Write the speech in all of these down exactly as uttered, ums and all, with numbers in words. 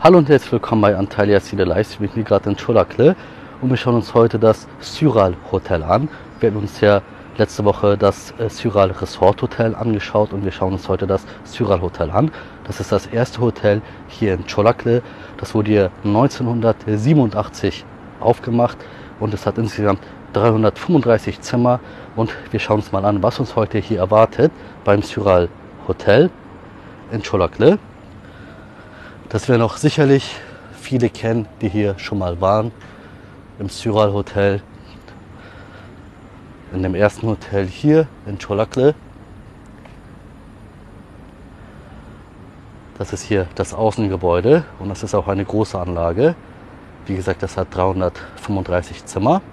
Hallo und herzlich willkommen bei Antalya City Livestream. Ich bin gerade in Çolaklı und wir schauen uns heute das Süral Hotel an. Wir haben uns ja letzte Woche das Süral Resort Hotel angeschaut und wir schauen uns heute das Süral Hotel an. Das ist das erste Hotel hier in Çolaklı. Das wurde hier neunzehnhundertsiebenundachtzig aufgemacht und es hat insgesamt dreihundertfünfunddreißig Zimmer. Und wir schauen uns mal an, was uns heute hier erwartet beim Süral Hotel in Çolaklı. Das werden auch sicherlich viele kennen, die hier schon mal waren, im Süral Hotel, in dem ersten Hotel hier in Çolaklı. Das ist hier das Außengebäude und das ist auch eine große Anlage. Wie gesagt, das hat dreihundertfünfunddreißig Zimmer.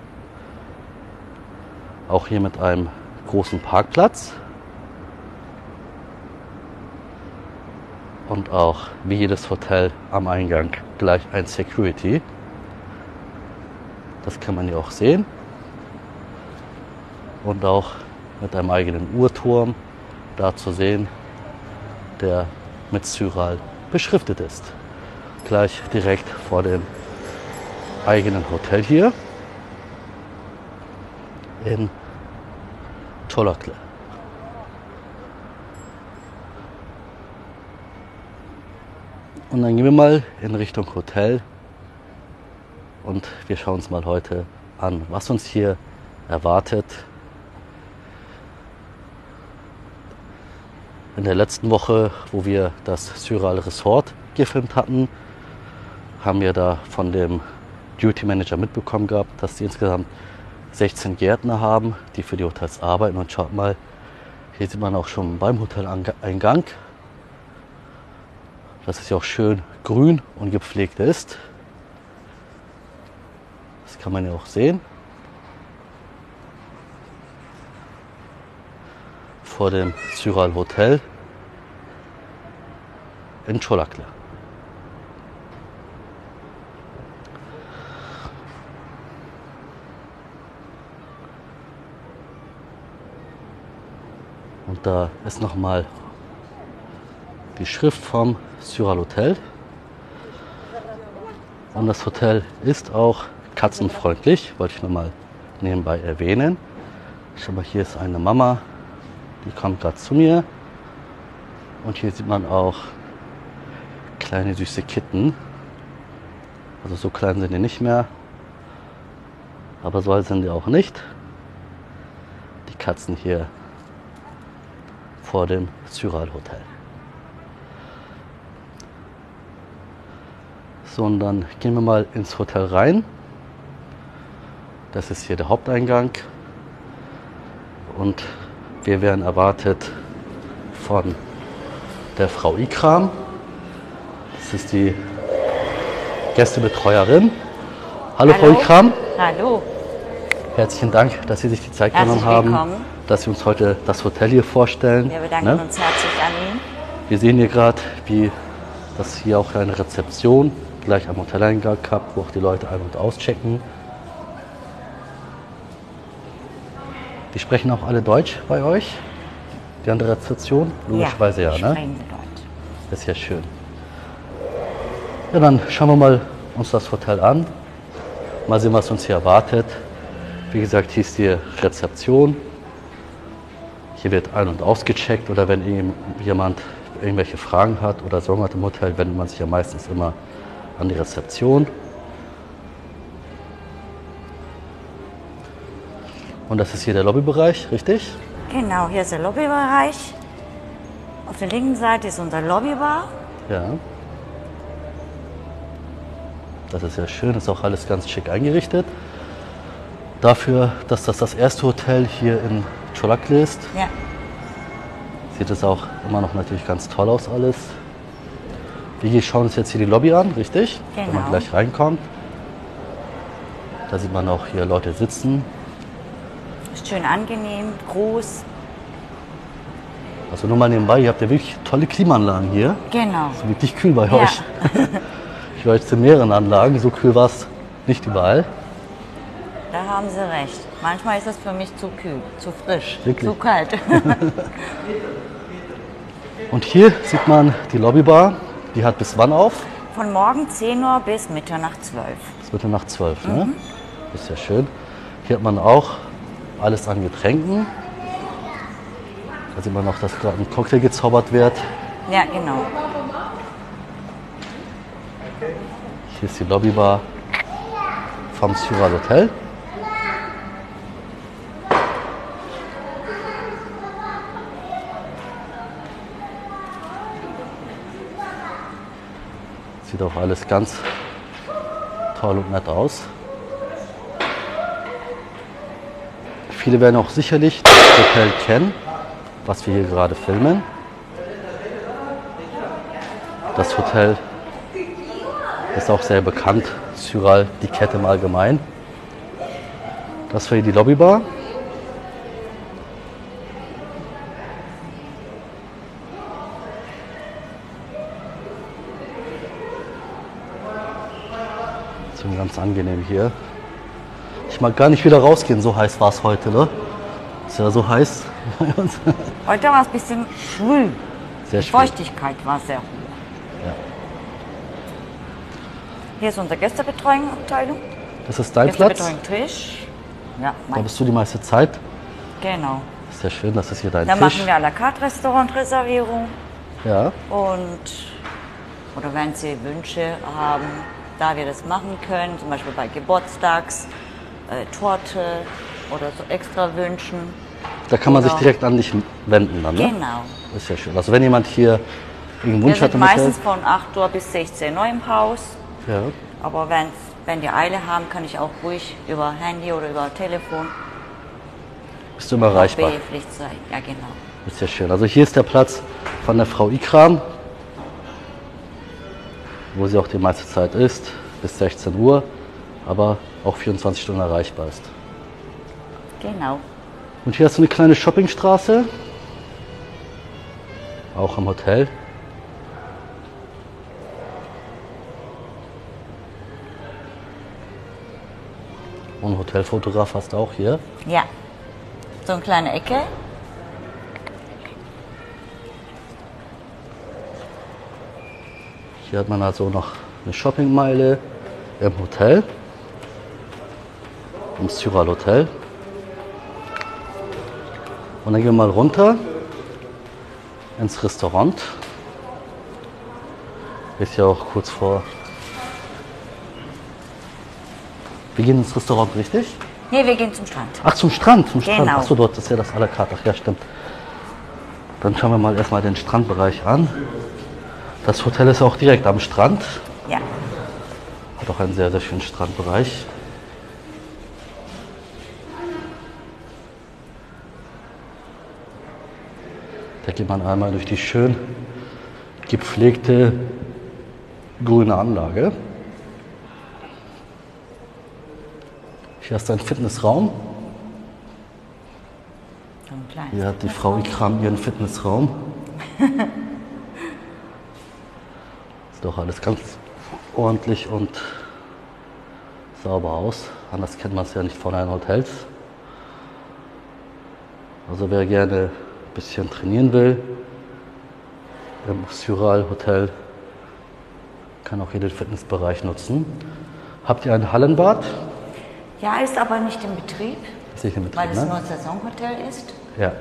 Auch hier mit einem großen Parkplatz. Und auch wie jedes Hotel am Eingang gleich ein Security. Das kann man hier auch sehen. Und auch mit einem eigenen Uhrturm da zu sehen, der mit Süral beschriftet ist. Gleich direkt vor dem eigenen Hotel hier in Çolaklı. Und dann gehen wir mal in Richtung Hotel und wir schauen uns mal heute an, was uns hier erwartet. In der letzten Woche, wo wir das Süral Resort gefilmt hatten, haben wir da von dem Duty Manager mitbekommen gehabt, dass sie insgesamt sechzehn Gärtner haben, die für die Hotels arbeiten. Und schaut mal, hier sieht man auch schon beim Hoteleingang, dass es ja auch schön grün und gepflegt ist. Das kann man ja auch sehen. Vor dem Süral Hotel in Çolaklı. Und da ist nochmal die Schrift vom Süral Hotel. Und das Hotel ist auch katzenfreundlich, wollte ich nur mal nebenbei erwähnen. Schau mal, hier ist eine Mama, die kommt gerade zu mir. Und hier sieht man auch kleine süße Kitten. Also so klein sind die nicht mehr, aber so alt sind die auch nicht. Die Katzen hier vor dem Süral Hotel. So, und dann gehen wir mal ins Hotel rein. Das ist hier der Haupteingang. Und wir werden erwartet von der Frau Ikram. Das ist die Gästebetreuerin. Hallo, Hallo. Frau Ikram. Hallo. Herzlichen Dank, dass Sie sich die Zeit Herzlich genommen haben, willkommen. dass Sie uns heute das Hotel hier vorstellen. Wir bedanken ne? uns herzlich an Ihnen. Wir sehen hier gerade, wie das hier auch eine Rezeption gleich am Hoteleingang gehabt, wo auch die Leute ein- und auschecken. Die sprechen auch alle Deutsch bei euch? Die andere Rezeption? Logischerweise ja, ja ne? sprechen Deutsch. Das ist ja schön. Ja, dann schauen wir mal uns das Hotel an. Mal sehen, was uns hier erwartet. Wie gesagt, hier ist die Rezeption. Hier wird ein- und ausgecheckt oder wenn jemand irgendwelche Fragen hat oder Sorgen hat im Hotel, wendet man sich ja meistens immer an die Rezeption. Und das ist hier der Lobbybereich, richtig? Genau, hier ist der Lobbybereich. Auf der linken Seite ist unser Lobbybar. Ja. Das ist ja schön, ist auch alles ganz schick eingerichtet. Dafür, dass das das erste Hotel hier in Çolaklı ist, Ja. sieht es auch immer noch natürlich ganz toll aus alles. Wir schauen uns jetzt hier die Lobby an, richtig? Genau. Wenn man gleich reinkommt. Da sieht man auch hier Leute sitzen. Ist schön angenehm, groß. Also nur mal nebenbei, ihr habt ja wirklich tolle Klimaanlagen hier. Genau. Ist wirklich kühl bei Ja. euch. Ich war jetzt in mehreren Anlagen, so kühl war es nicht überall. Da haben Sie recht. Manchmal ist es für mich zu kühl, zu frisch, Wirklich? zu kalt. Und hier sieht man die Lobbybar. Die hat bis wann auf? von morgen zehn Uhr bis Mitternacht zwölf. Bis Mitternacht zwölf, ne? Mhm. Ist ja schön. Hier hat man auch alles an Getränken. Da sieht man noch, dass gerade ein Cocktail gezaubert wird. Ja, genau. Hier ist die Lobbybar vom Sural Hotel. Sieht auch alles ganz toll und nett aus. Viele werden auch sicherlich das Hotel kennen, was wir hier gerade filmen. Das Hotel ist auch sehr bekannt, Sural, die Kette im Allgemeinen. Das war hier die Lobbybar. So ganz angenehm hier. Ich mag gar nicht wieder rausgehen, so heiß war es heute, ne? Ist ja so heiß bei uns. Heute war es ein bisschen schwül. Sehr Die schwül. Feuchtigkeit war sehr hoch. Ja. Hier ist unsere Gästebetreuungsabteilung. Das ist dein Platz? Gästebetreuung Tisch. Ja, Da mein. bist du die meiste Zeit. Genau. Sehr schön, das ist hier dein Da Tisch. machen wir à la carte Restaurantreservierung. Ja, Und, oder wenn Sie Wünsche haben, da wir das machen können, zum Beispiel bei Geburtstags, äh, Torte oder so extra Wünschen. da kann man sich Oder- direkt an dich wenden dann, ne? Genau. Ist ja schön. Also wenn jemand hier irgendeinen Wir Wunsch hat sind im Hotel. meistens von acht Uhr bis sechzehn Uhr im Haus. Ja, Aber wenn, wenn die Eile haben, kann ich auch ruhig über Handy oder über Telefon bist du immer erreichbar. behilflich sein. Ja, genau. Ist ja schön. Also hier ist der Platz von der Frau Ikram, wo sie auch die meiste Zeit ist, bis sechzehn Uhr, aber auch vierundzwanzig Stunden erreichbar ist. Genau. Und hier hast du eine kleine Shoppingstraße, auch im Hotel. Und Hotelfotograf hast du auch hier. Ja. So eine kleine Ecke. Hier hat man also noch eine Shoppingmeile im Hotel, im Sural Hotel. Und dann gehen wir mal runter ins Restaurant. Ist ja auch kurz vor. Wir gehen ins Restaurant, richtig? Nee, wir gehen zum Strand. Ach, zum Strand, zum Strand. Genau. Ach so, dort ist ja das à la carte. Ach ja, stimmt. Dann schauen wir mal erstmal den Strandbereich an. Das Hotel ist auch direkt am Strand. Ja. Hat auch einen sehr, sehr schönen Strandbereich. Da geht man einmal durch die schön gepflegte grüne Anlage. Hier ist ein Fitnessraum. So ein kleines Hier hat die Frau Ikram ihren Fitnessraum. Sieht doch alles ganz ordentlich und sauber aus. Anders kennt man es ja nicht von einem Hotels. Also wer gerne ein bisschen trainieren will im Sural Hotel, kann auch hier den Fitnessbereich nutzen. Habt ihr ein Hallenbad? Ja, ist aber nicht im Betrieb, Ist nicht im Betrieb, weil es ne? nur ein Saisonhotel ist. Ja.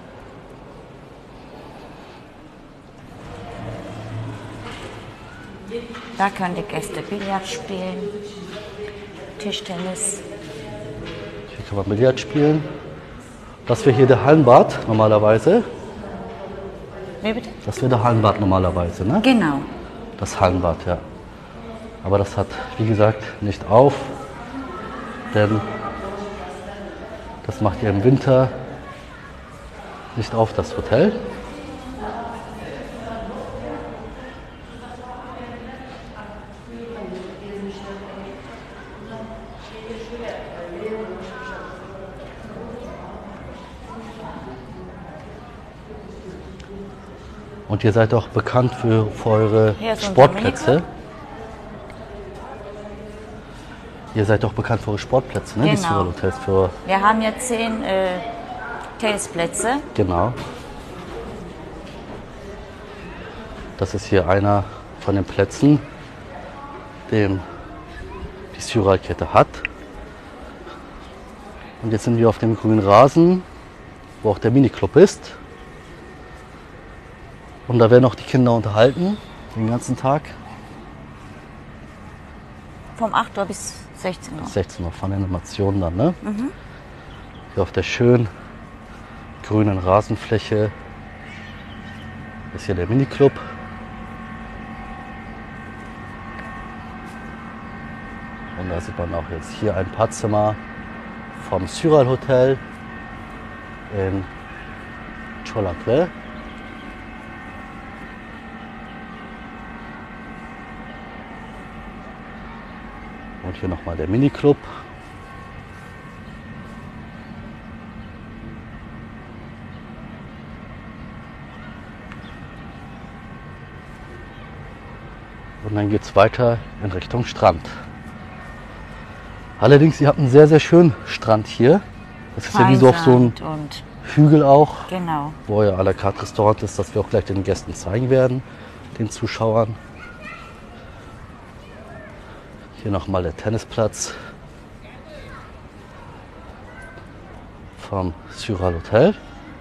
Da können die Gäste Billard spielen, Tischtennis. Hier kann man Billard spielen. Das wäre hier der Hallenbad normalerweise. Wie bitte? Das wäre der Hallenbad normalerweise, ne? Genau. Das Hallenbad, ja. Aber das hat, wie gesagt, nicht auf, denn das macht ihr im Winter nicht auf, das Hotel. Und ihr seid auch bekannt für, für eure Hier ist unser Sportplätze. Minigolf. Ihr seid auch bekannt für eure Sportplätze, ne? Die Genau. Sural Hotels für, Wir haben jetzt zehn äh, Tennisplätze. genau. Das ist hier einer von den Plätzen. den die Syralkette hat. Und jetzt sind wir auf dem grünen Rasen, wo auch der Miniclub ist. Und da werden auch die Kinder unterhalten, den ganzen Tag. Vom acht Uhr bis sechzehn Uhr. sechzehn Uhr von Animationen dann, ne? Mhm. Hier auf der schönen grünen Rasenfläche ist hier der Miniclub. Und da sieht man auch jetzt hier ein paar Zimmer vom Syral Hotel in Çolaklı. Und hier nochmal der Miniclub. Und dann geht es weiter in Richtung Strand. Allerdings, ihr habt einen sehr, sehr schönen Strand hier. Das ist ja wie so auf so einem und Hügel auch, genau. wo euer à la carte Restaurant ist, das wir auch gleich den Gästen zeigen werden, den Zuschauern. Hier nochmal der Tennisplatz vom Syral Hotel.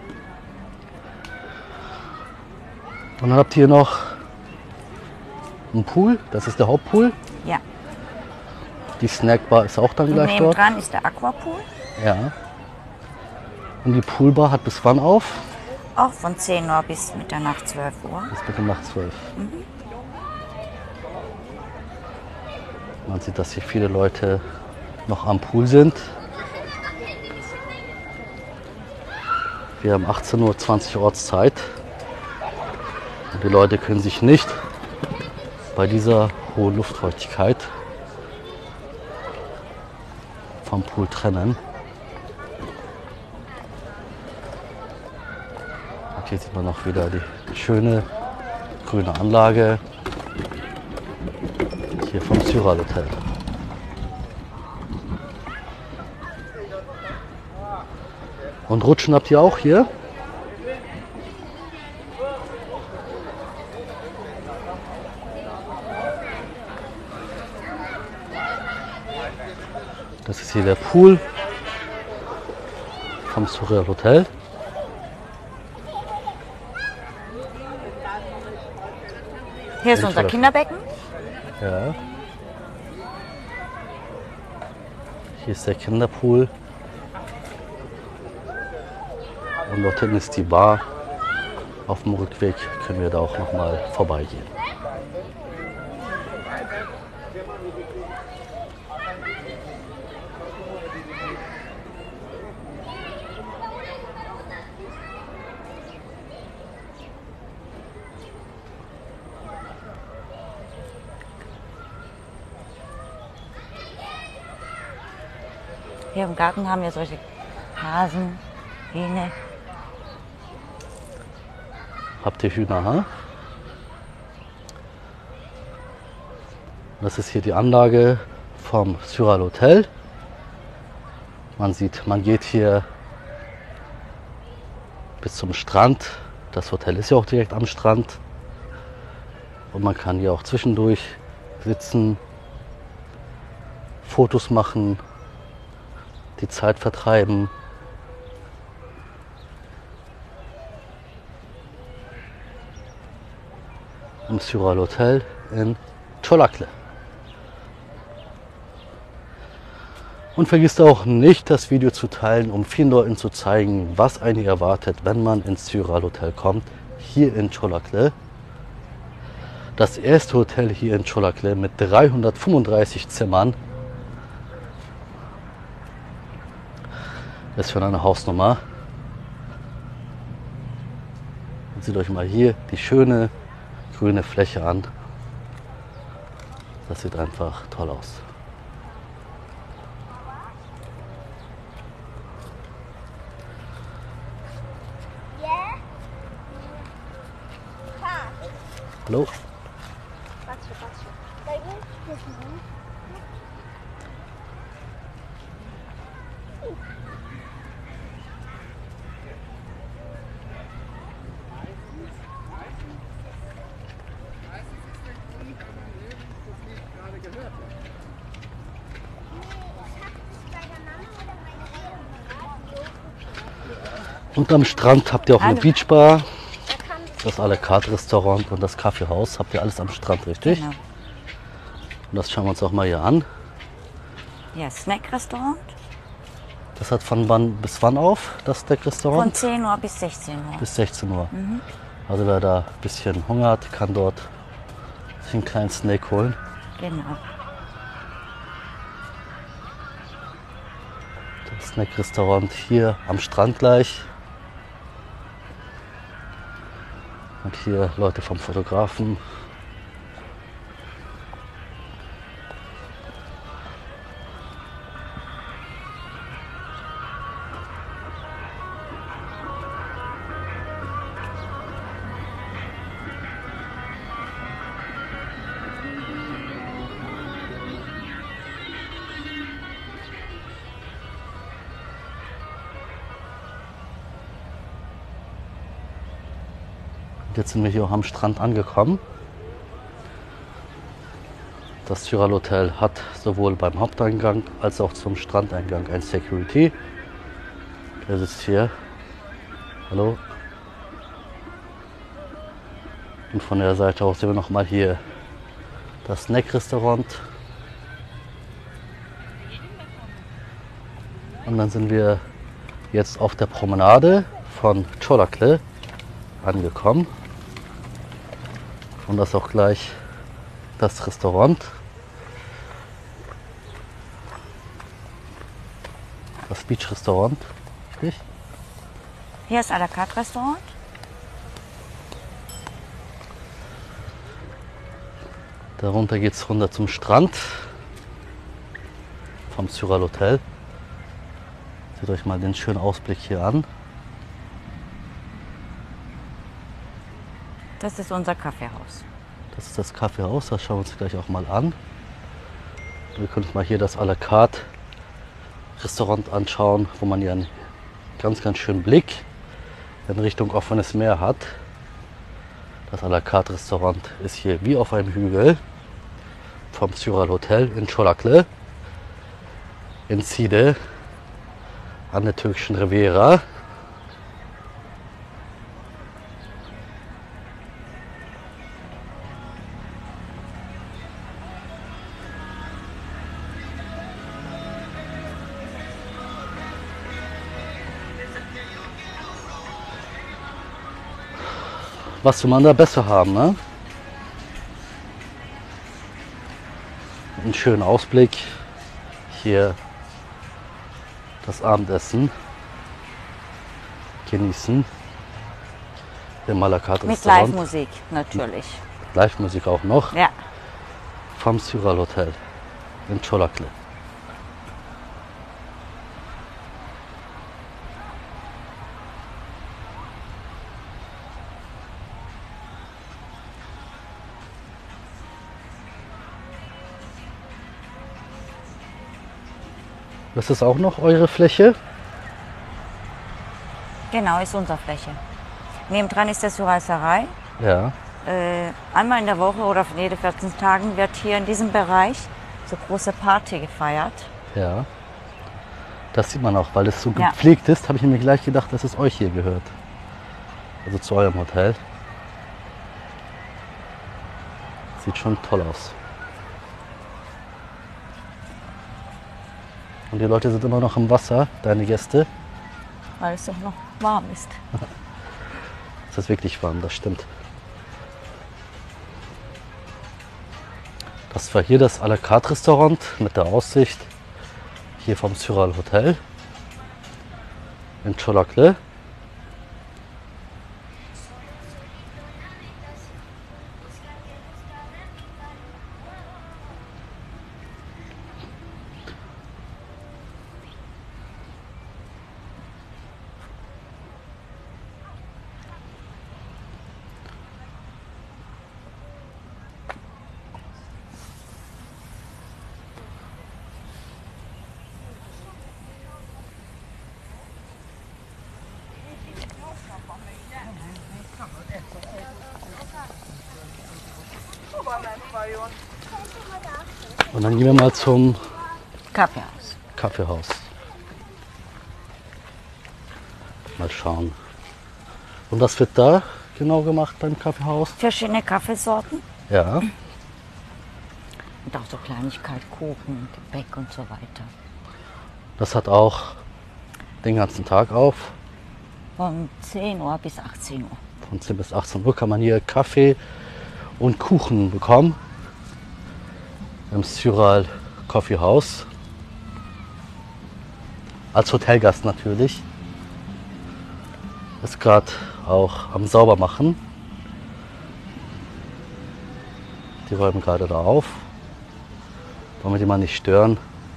Und dann habt ihr noch einen Pool, das ist der Hauptpool. Ja. Die Snackbar ist auch dann Und gleich dort. nebendran ist der Aquapool. Ja. Und die Poolbar hat bis wann auf? Auch von zehn Uhr bis Mitternacht zwölf Uhr. Bis Mitternacht zwölf. Mhm. Man sieht, dass hier viele Leute noch am Pool sind. Wir haben achtzehn Uhr zwanzig Ortszeit. Und die Leute können sich nicht bei dieser hohen Luftfeuchtigkeit vom Pool trennen. Und hier sieht man auch wieder die schöne grüne Anlage hier vom Syral Hotel. Und Rutschen habt ihr auch hier? Das ist hier der Pool vom Syral Hotel. Hier ist unser Kinderbecken. Ja. Hier ist der Kinderpool. Und dort hinten ist die Bar. Auf dem Rückweg können wir da auch noch mal vorbeigehen. Hier im Garten haben wir solche Hasen, Hähne. Habt ihr Hühner, ha? Das ist hier die Anlage vom Syral Hotel. Man sieht, man geht hier bis zum Strand. Das Hotel ist ja auch direkt am Strand. Und man kann hier auch zwischendurch sitzen, Fotos machen, die Zeit vertreiben. Im Syral Hotel in Çolaklı. Und vergisst auch nicht, das Video zu teilen, um vielen Leuten zu zeigen, was einen erwartet, wenn man ins Syral Hotel kommt, hier in Çolaklı. Das erste Hotel hier in Çolaklı mit dreihundertfünfunddreißig Zimmern. Das ist schon eine Hausnummer. Und seht euch mal hier die schöne grüne Fläche an. Das sieht einfach toll aus. Hallo? Und am Strand habt ihr auch eine Hallo. Beachbar, das à la carte Restaurant und das Kaffeehaus. Habt ihr alles am Strand, richtig? Genau. Und das schauen wir uns auch mal hier an. Ja, Snack-Restaurant. Das hat von wann bis wann auf, das Von Snack-Restaurant? zehn Uhr bis sechzehn Uhr. Bis sechzehn Uhr. Also wer da ein bisschen Hunger hat, kann dort sich einen kleinen Snack holen. Genau. Das Snack-Restaurant hier am Strand gleich. Und hier Leute vom Fotografen. Und jetzt sind wir hier auch am Strand angekommen. Das Syral Hotel hat sowohl beim Haupteingang als auch zum Strandeingang ein Security. Der sitzt hier. Hallo. Und von der Seite aus sehen wir noch mal hier das Snack-Restaurant. Und dann sind wir jetzt auf der Promenade von Çolaklı angekommen. Und das ist auch gleich das Restaurant. Das Beach-Restaurant. Richtig? Hier ist à la carte Restaurant. Darunter geht es runter zum Strand vom Syral Hotel. Seht euch mal den schönen Ausblick hier an. Das ist unser Kaffeehaus. Das ist das Kaffeehaus, das schauen wir uns gleich auch mal an. Wir können uns mal hier das à la carte Restaurant anschauen, wo man hier einen ganz, ganz schönen Blick in Richtung offenes Meer hat. Das à la carte Restaurant ist hier wie auf einem Hügel vom Syral Hotel in Çolaklı, in Side, an der türkischen Riviera. Was will man da besser haben, ne? Einen schönen Ausblick. Hier das Abendessen genießen. Im à la carte Mit Restaurant. Live-Musik natürlich. Live-Musik auch noch. Ja. Vom Syral Hotel in Çolaklı. Das ist auch noch eure Fläche? Genau, ist unsere Fläche. Nebendran ist der Syral Saray. Ja. Äh, einmal in der Woche oder jede vierzehn Tagen wird hier in diesem Bereich so große Party gefeiert. Ja. Das sieht man auch, weil es so Ja. gepflegt ist, habe ich mir gleich gedacht, dass es euch hier gehört. Also zu eurem Hotel. Sieht schon toll aus. Und die Leute sind immer noch im Wasser, deine Gäste. Weil es doch noch warm ist. Es ist wirklich warm, das stimmt. Das war hier das à la carte Restaurant mit der Aussicht hier vom Syral Hotel in Çolaklı. Und dann gehen wir mal zum Kaffeehaus. Kaffeehaus. Mal schauen. Und was wird da genau gemacht beim Kaffeehaus? Verschiedene Kaffeesorten Ja, und auch so Kleinigkeit, Kuchen, Gebäck und so weiter. das hat auch den ganzen Tag auf. Von zehn Uhr bis achtzehn Uhr. Von zehn bis achtzehn Uhr kann man hier Kaffee und Kuchen bekommen. Im Syral Coffee House. Als Hotelgast natürlich. Ist gerade auch am Saubermachen. Die räumen gerade da auf. Wollen wir die mal nicht stören.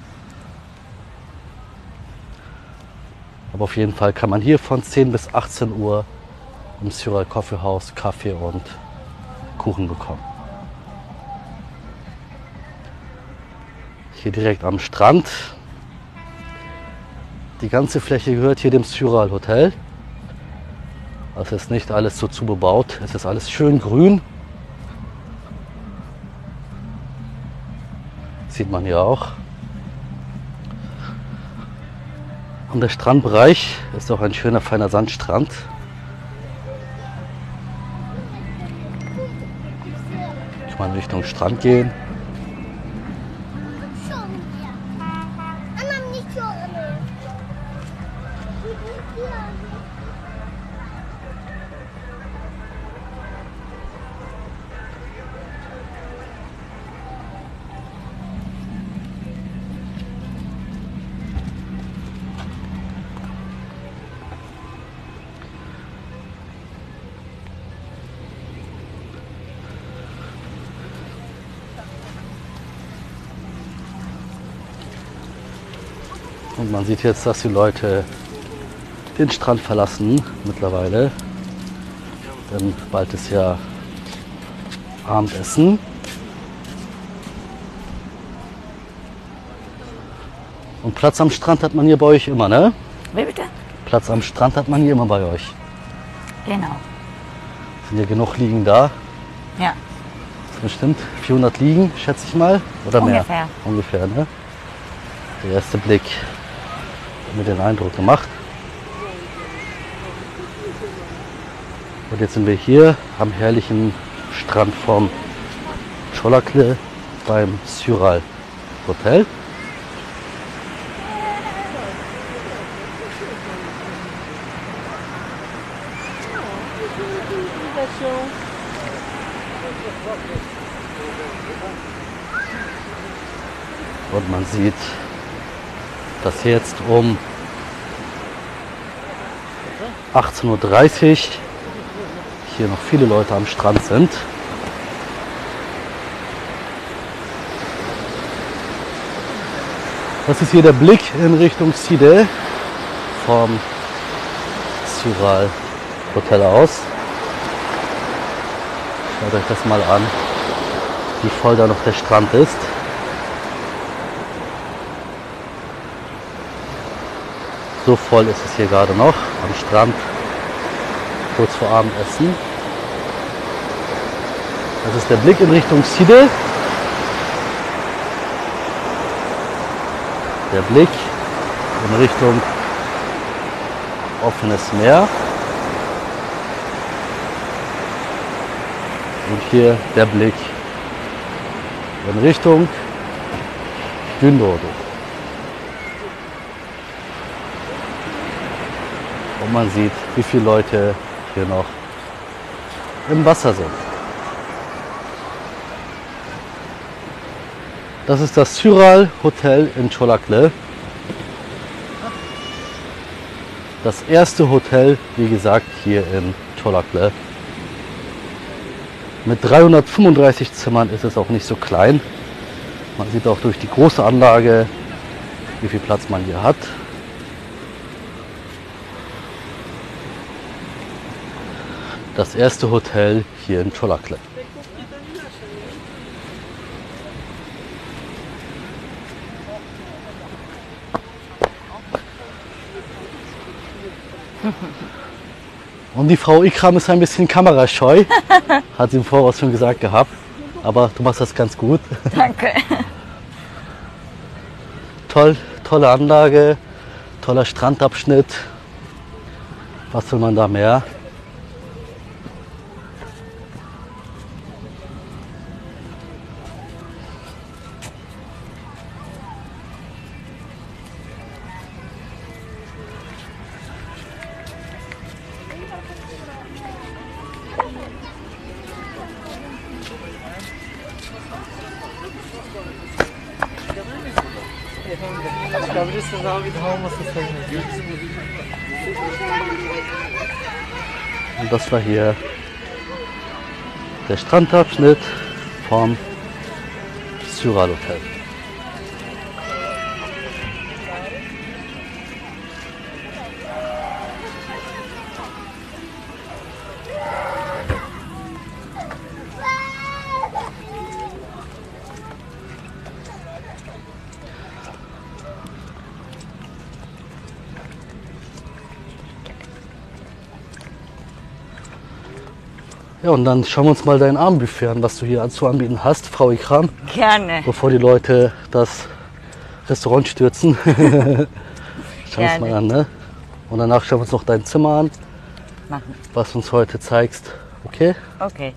Aber auf jeden Fall kann man hier von zehn bis achtzehn Uhr im Syral Coffee House Kaffee und Kuchen bekommen. Hier direkt am Strand. Die ganze Fläche gehört hier dem Syral Hotel. Es ist nicht alles so zubebaut. Es ist alles schön grün. Sieht man hier auch. Und der Strandbereich ist auch ein schöner, feiner Sandstrand. Ich kann Richtung Strand gehen. Und man sieht jetzt, dass die Leute den Strand verlassen mittlerweile. Denn bald ist ja Abendessen. Und Platz am Strand hat man hier bei euch immer, ne? Wie bitte? Platz am Strand hat man hier immer bei euch. Genau. Sind ja genug Liegen da. Ja. Bestimmt vierhundert Liegen, schätze ich mal. Oder Ungefähr. mehr? Ungefähr, ne? Der erste Blick hat mir den Eindruck gemacht. Und jetzt sind wir hier am herrlichen Strand vom Çolaklı beim Syral Hotel. Und man sieht, dass jetzt um achtzehn Uhr dreißig hier noch viele Leute am Strand sind. Das ist hier der Blick in Richtung Side vom Syral Hotel aus. Schaut euch das mal an, wie voll da noch der Strand ist. So voll ist es hier gerade noch am Strand, kurz vor Abendessen. Das ist der Blick in Richtung Side. Der Blick in Richtung offenes Meer. Und hier der Blick in Richtung Gündoğdu. Und man sieht, wie viele Leute hier noch im Wasser sind. Das ist das Syral Hotel in Çolaklı. Das erste Hotel, wie gesagt, hier in Çolaklı. Mit dreihundertfünfunddreißig Zimmern ist es auch nicht so klein. Man sieht auch durch die große Anlage, wie viel Platz man hier hat. Das erste Hotel hier in Çolaklı. Und die Frau Ikram ist ein bisschen kamerascheu, hat sie im Voraus schon gesagt gehabt. Aber du machst das ganz gut. Danke. Toll, tolle Anlage, toller Strandabschnitt. Was will man da mehr? Und das war hier der Strandabschnitt vom Syral Hotel. Ja, und dann schauen wir uns mal dein Abendbuffet an, was du hier zu anbieten hast, Frau Ikram. Gerne. Bevor die Leute das Restaurant stürzen. Schauen wir uns mal an, ne? Und danach schauen wir uns noch dein Zimmer an, Machen. was du uns heute zeigst. Okay? Okay.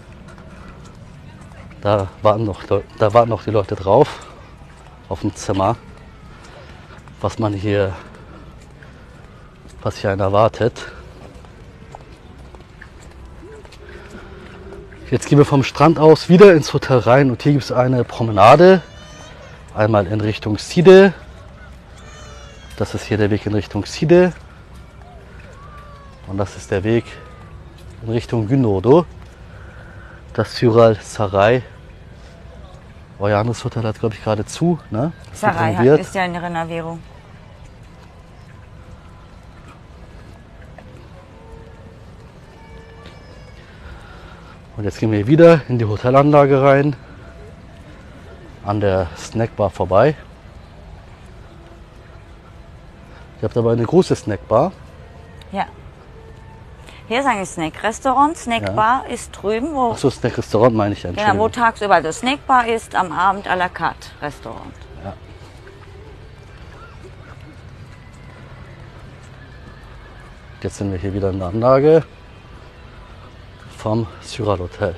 Da warten noch, da warten noch die Leute drauf, auf dem Zimmer, was man hier, was hier einen erwartet. Jetzt gehen wir vom Strand aus wieder ins Hotel rein und hier gibt es eine Promenade. Einmal in Richtung Side. Das ist hier der Weg in Richtung Side. Und das ist der Weg in Richtung Gündoğdu. Das Syral Saray. Euer anderes Hotel hat, glaube ich, gerade zu. Ne? Saray hat, ist ja eine Renovierung. Und jetzt gehen wir wieder in die Hotelanlage rein, an der Snackbar vorbei. Ihr habt aber eine große Snackbar. Ja. Hier ist ein Snack-Restaurant. Snackbar Ja. ist drüben, wo, Achso, Snack-Restaurant meine ich ja. genau, wo tagsüber das Snackbar ist, am Abend à la carte Restaurant. Ja. Jetzt sind wir hier wieder in der Anlage vom Syral Hotel.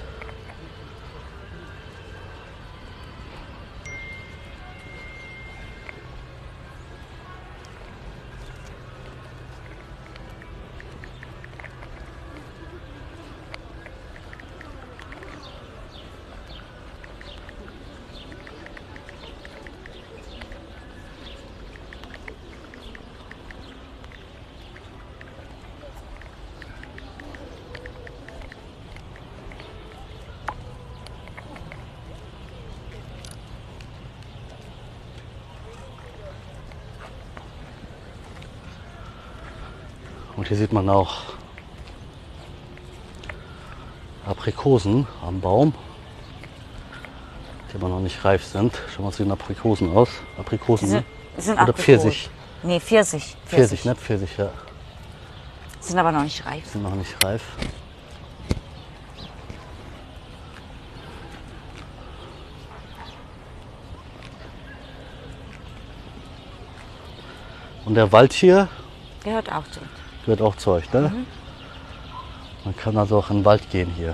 Und hier sieht man auch Aprikosen am Baum, die aber noch nicht reif sind. Schauen wir uns die Aprikosen aus. Aprikosen, Sind, sind oder Aprikosen. Pfirsich. Nee, Pfirsich. Pfirsich, nicht Pfirsich, ja. Sind aber noch nicht reif. Sind noch nicht reif. Und der Wald hier Gehört auch zu uns. gehört auch zu euch, ne? Mhm. Man kann also auch in den Wald gehen hier.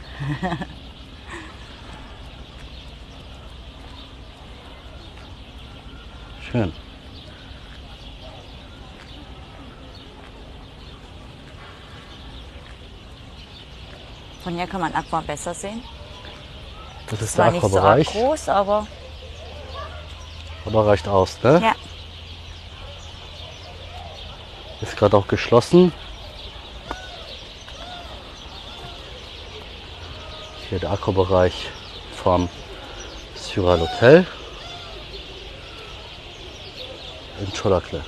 Schön. Von hier kann man Aqua besser sehen. Das ist Zwar der nicht so arg Aquabereich, groß, aber aber reicht aus, ne? ja. Ist gerade auch geschlossen. Hier der Aquabereich vom Syral Hotel in Çolaklı.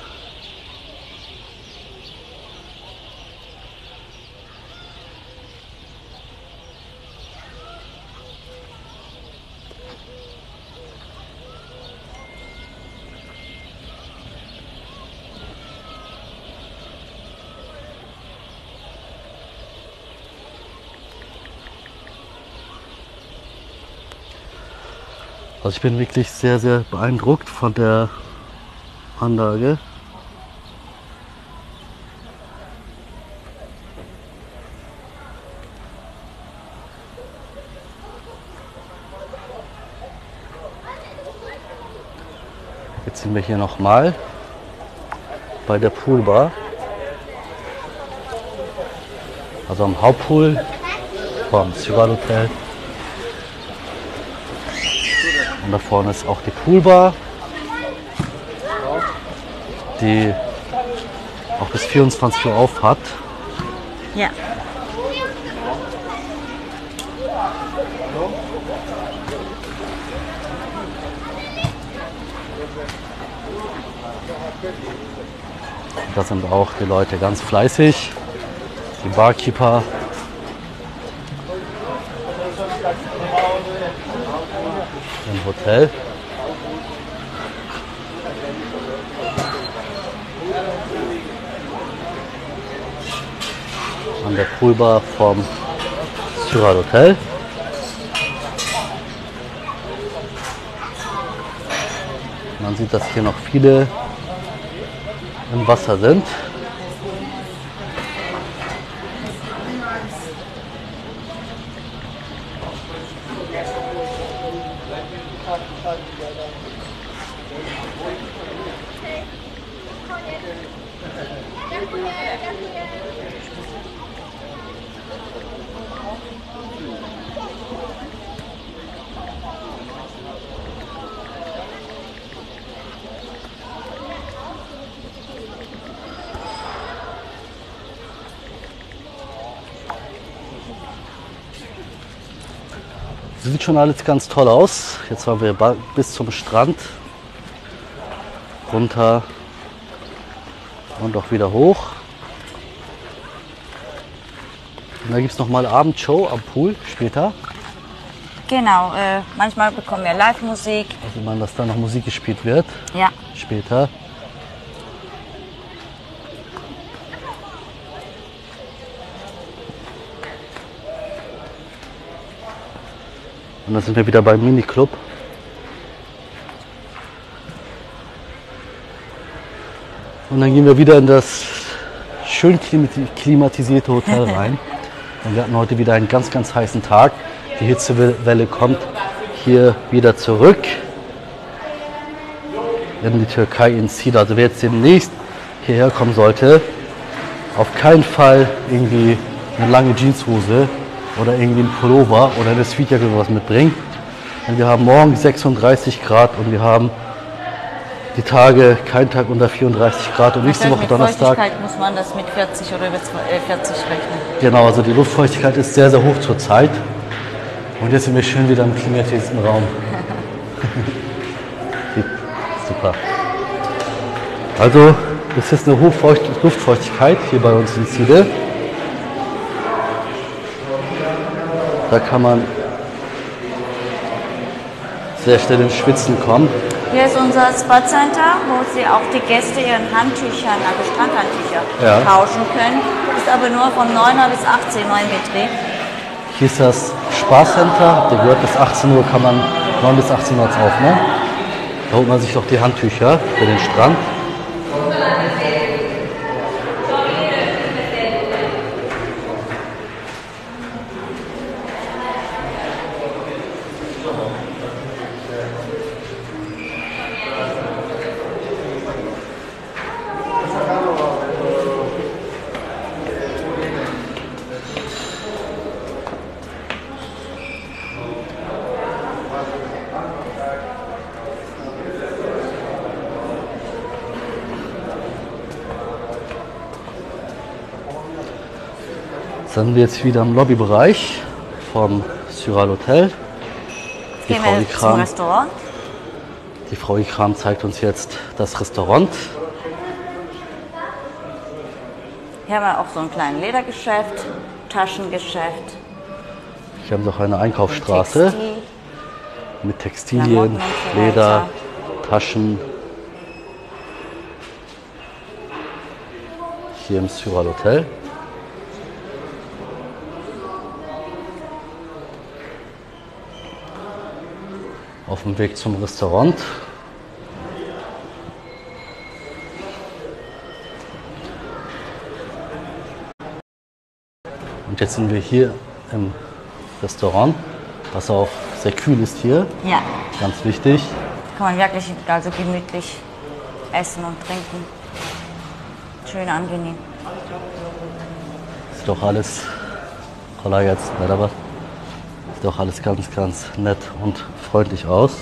Also ich bin wirklich sehr, sehr beeindruckt von der Anlage. Jetzt sind wir hier nochmal bei der Poolbar. Also am Hauptpool vom Syrah Hotel. Und da vorne ist auch die Poolbar, die auch bis vierundzwanzig Uhr auf hat. Ja. Da sind auch die Leute ganz fleißig, die Barkeeper. Im Hotel. An der Poolbar vom Syrah Hotel. Man sieht, dass hier noch viele im Wasser sind. Sieht schon alles ganz toll aus. Jetzt fahren wir bis zum Strand runter und auch wieder hoch. Und da gibt es nochmal Abendshow am Pool später. Genau, äh, manchmal bekommen wir Live-Musik. Also man, dass da noch Musik gespielt wird. Ja. Später. Und dann sind wir wieder beim Mini-Club. Und dann gehen wir wieder in das schön klimatisierte Hotel rein. Und wir hatten heute wieder einen ganz, ganz heißen Tag. Die Hitzewelle kommt hier wieder zurück in die Türkei, in Sida. Also wer jetzt demnächst hierher kommen sollte, auf keinen Fall irgendwie eine lange Jeanshose oder irgendwie ein Pullover oder eine Sweetjacke oder was mitbringen. Und wir haben morgen sechsunddreißig Grad und wir haben die Tage kein Tag unter vierunddreißig Grad und nächste Woche mit Donnerstag. Feuchtigkeit muss man das mit vierzig oder über vierzig rechnen. Genau, also die Luftfeuchtigkeit ist sehr, sehr hoch zurzeit. Und jetzt sind wir schön wieder im klimatisierten Raum. Super. Also, es ist eine hohe Feucht Luftfeuchtigkeit hier bei uns in Side. Da kann man sehr schnell ins Schwitzen kommen. Hier ist unser Spa Center, wo Sie auch die Gäste ihren Handtüchern, also Strandhandtücher, Ja. tauschen können. Ist aber nur von neun Uhr bis achtzehn Uhr in Betrieb. Hier ist das Spa Center. Habt ihr gehört, bis achtzehn Uhr kann man neun bis achtzehn Uhr auf, ne? Da holt man sich doch die Handtücher für den Strand. Sind wir jetzt wieder im Lobbybereich vom Syrah Hotel. Die Gehen Frau, wir zum Ikram, Restaurant. die Frau Ikram zeigt uns jetzt das Restaurant. Hier haben wir auch so ein kleines Ledergeschäft, Taschengeschäft. Hier haben wir auch eine Einkaufsstraße Textil. mit Textilien, Klamotten und so Leder, weiter. Taschen. Hier im Syrah Hotel. Auf dem Weg zum Restaurant. Und jetzt sind wir hier im Restaurant, was auch sehr kühl ist hier. Ja, Ganz wichtig. kann man wirklich also gemütlich essen und trinken. Schön angenehm. Ist doch alles, jetzt, sieht doch alles ganz, ganz nett und freundlich aus.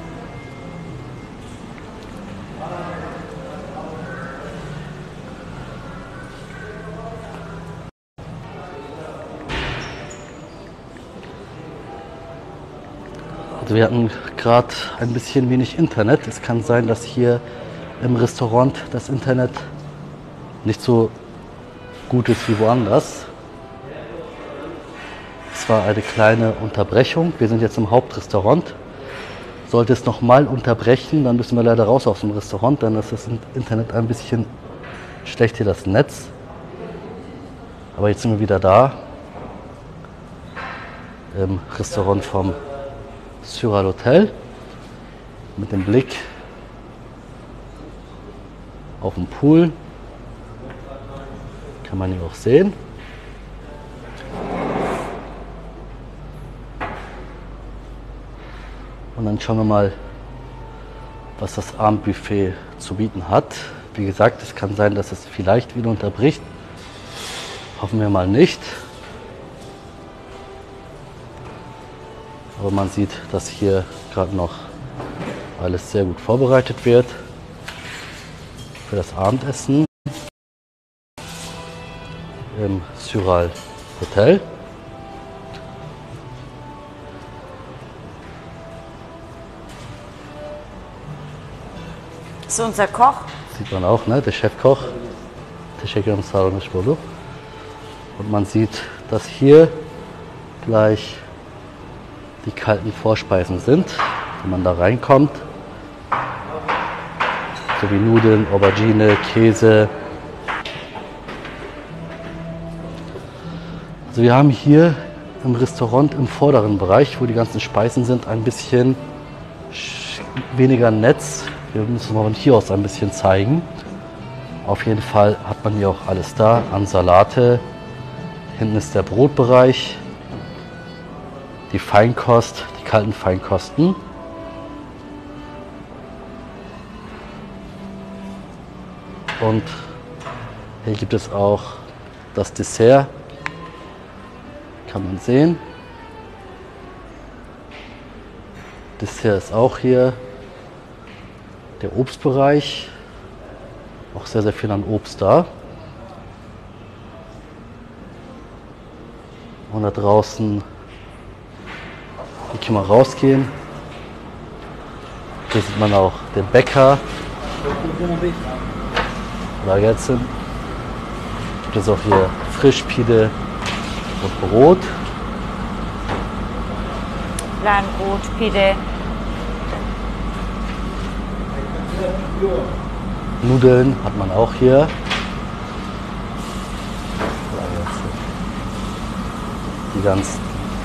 Also wir hatten gerade ein bisschen wenig Internet. Es kann sein, dass hier im Restaurant das Internet nicht so gut ist wie woanders. Es war eine kleine Unterbrechung. Wir sind jetzt im Hauptrestaurant. Sollte es nochmal unterbrechen, dann müssen wir leider raus aus dem Restaurant. Dann ist das Internet ein bisschen schlecht hier, das Netz. Aber jetzt sind wir wieder da. Im Restaurant vom Syral Hotel. Mit dem Blick auf den Pool. Kann man hier auch sehen. Und dann schauen wir mal, was das Abendbuffet zu bieten hat. Wie gesagt, es kann sein, dass es vielleicht wieder unterbricht. Hoffen wir mal nicht. Aber man sieht, dass hier gerade noch alles sehr gut vorbereitet wird für das Abendessen im Syral Hotel. Das ist unser Koch. Sieht man auch, ne? Der Chefkoch. Und man sieht, dass hier gleich die kalten Vorspeisen sind, wenn man da reinkommt. So wie Nudeln, Aubergine, Käse. Also wir haben hier im Restaurant im vorderen Bereich, wo die ganzen Speisen sind, ein bisschen weniger Netz. Wir müssen mal von hier aus ein bisschen zeigen. Auf jeden Fall hat man hier auch alles da an Salate. Hinten ist der Brotbereich. Die Feinkost, die kalten Feinkosten. Und hier gibt es auch das Dessert. Kann man sehen. Dessert ist auch hier. Der Obstbereich. Auch sehr, sehr viel an Obst da. Und da draußen kann man rausgehen. Hier sieht man auch den Bäcker. Da jetzt gibt es auch hier Frischpide und Brot. Fladenbrot, Pide. Nudeln hat man auch hier. Die ganzen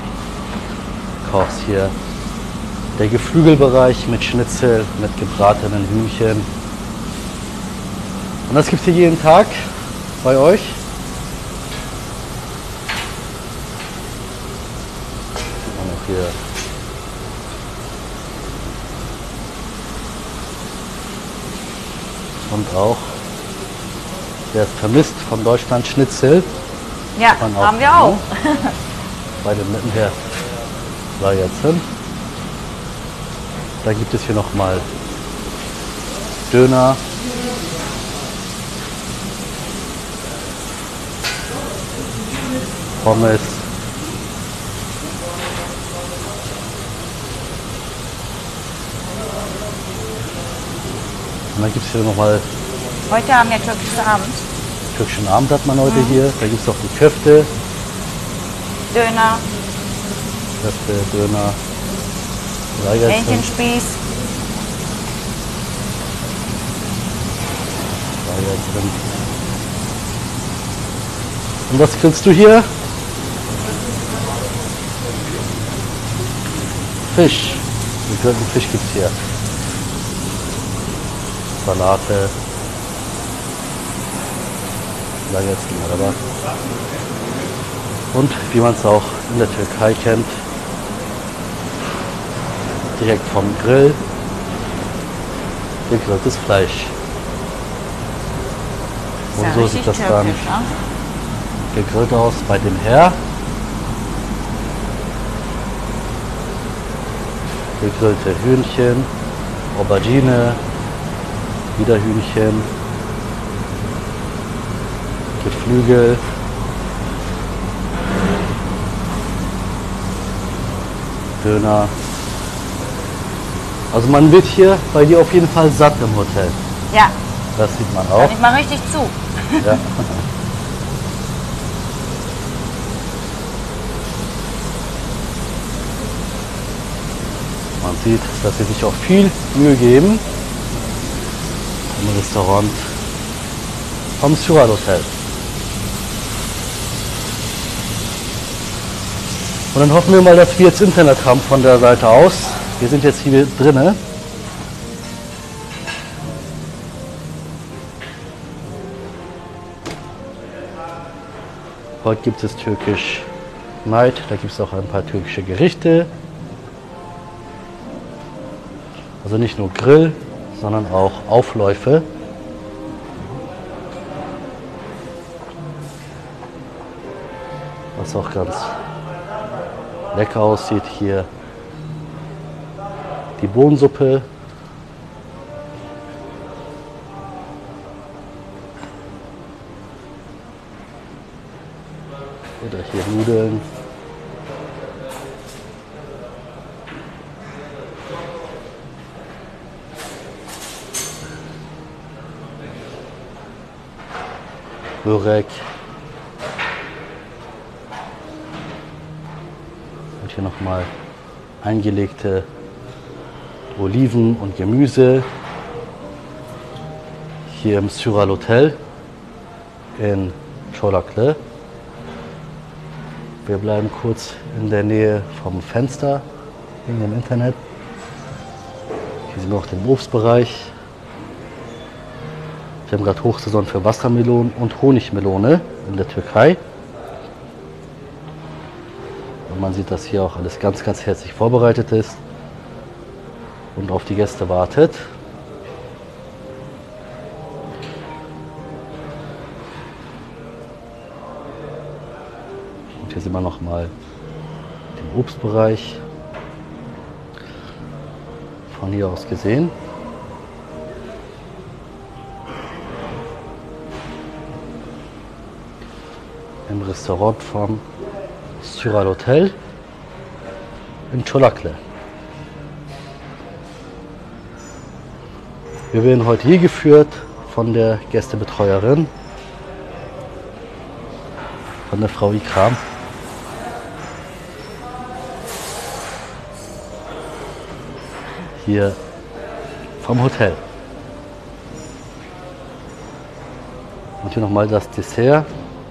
Kochs hier. Der Geflügelbereich mit Schnitzel, mit gebratenen Hühnchen. Und das gibt es hier jeden Tag bei euch. Sieht man auch hier. Und auch, wer es vermisst, von Deutschland Schnitzel. Ja, haben wir auch. Bei dem netten Herr war jetzt hin. Dann gibt es hier nochmal Döner. Pommes. Und dann gibt es hier nochmal. Heute haben wir türkischen Abend. Türkischen Abend hat man heute mhm. hier. Da gibt es auch die Köfte. Döner. Köfte, Döner. Hähnchenspieß. Und was kriegst du hier? Fisch. Gegrillten Fisch gibt es hier. Salate. Und wie man es auch in der Türkei kennt, direkt vom Grill gegrilltes Fleisch. Ist Und ja so richtig sieht das dann türkisch, ne? gegrillt aus bei dem Herr. Gegrillte Hühnchen, Aubergine, wieder Hühnchen, Geflügel, Döner. Also man wird hier bei dir auf jeden Fall satt im Hotel. Ja, Das sieht man kann auch. ich mal richtig zu. Ja. Man sieht, dass sie sich auch viel Mühe geben im Restaurant vom Sural Hotel. Und dann hoffen wir mal, dass wir jetzt Internet haben von der Seite aus. Wir sind jetzt hier drinnen. Heute gibt es Türkisch Night, da gibt es auch ein paar türkische Gerichte. Also nicht nur Grill, sondern auch Aufläufe. Was auch ganz lecker aussieht hier. Die Bohnensuppe. Oder hier Nudeln. Börek. Und hier nochmal eingelegte Oliven und Gemüse. Hier im Sural Hotel in Çolaklı. Wir bleiben kurz in der Nähe vom Fenster wegen dem Internet. Hier sind wir auch den Obstbereich. Wir haben gerade Hochsaison für Wassermelonen und Honigmelone in der Türkei. Und man sieht, dass hier auch alles ganz, ganz herzlich vorbereitet ist und auf die Gäste wartet. Und hier sehen wir nochmal den Obstbereich von hier aus gesehen. Im Restaurant vom Sural Hotel in Çolaklı. Wir werden heute hier geführt von der Gästebetreuerin, von der Frau Ikram. Hier vom Hotel. Und hier nochmal das Dessert.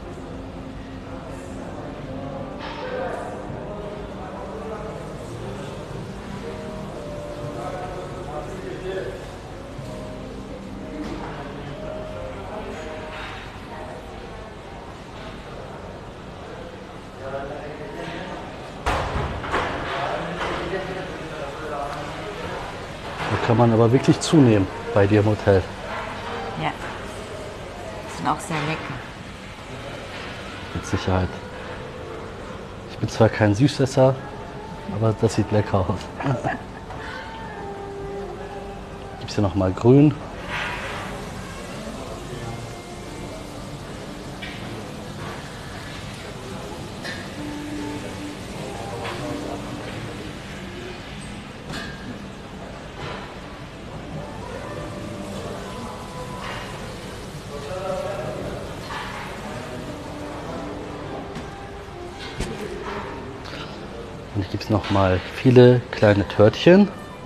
Da kann man aber wirklich zunehmen bei dir im Hotel. Ja. Sind auch sehr lecker. Mit Sicherheit. Ich bin zwar kein Süßesser, aber das sieht lecker aus. Gibt es hier nochmal grün. Und hier gibt es nochmal viele kleine Törtchen.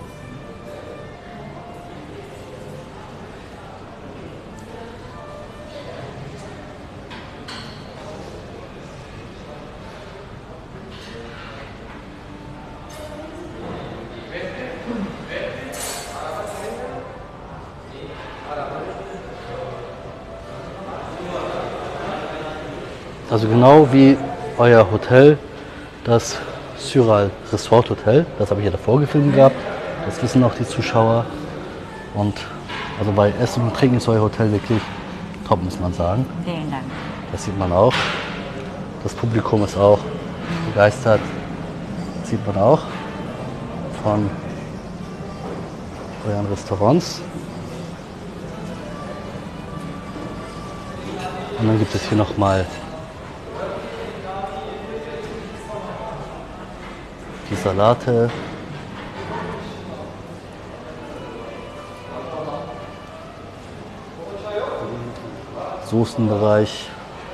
Also genau wie euer Hotel, das Sural Resort Hotel, das habe ich ja davor gefilmt gehabt, das wissen auch die Zuschauer. Und Also bei Essen und Trinken ist euer Hotel wirklich top, muss man sagen. Vielen Dank. Das sieht man auch. Das Publikum ist auch begeistert. Das sieht man auch von euren Restaurants. Und dann gibt es hier nochmal die Salate. Soßenbereich.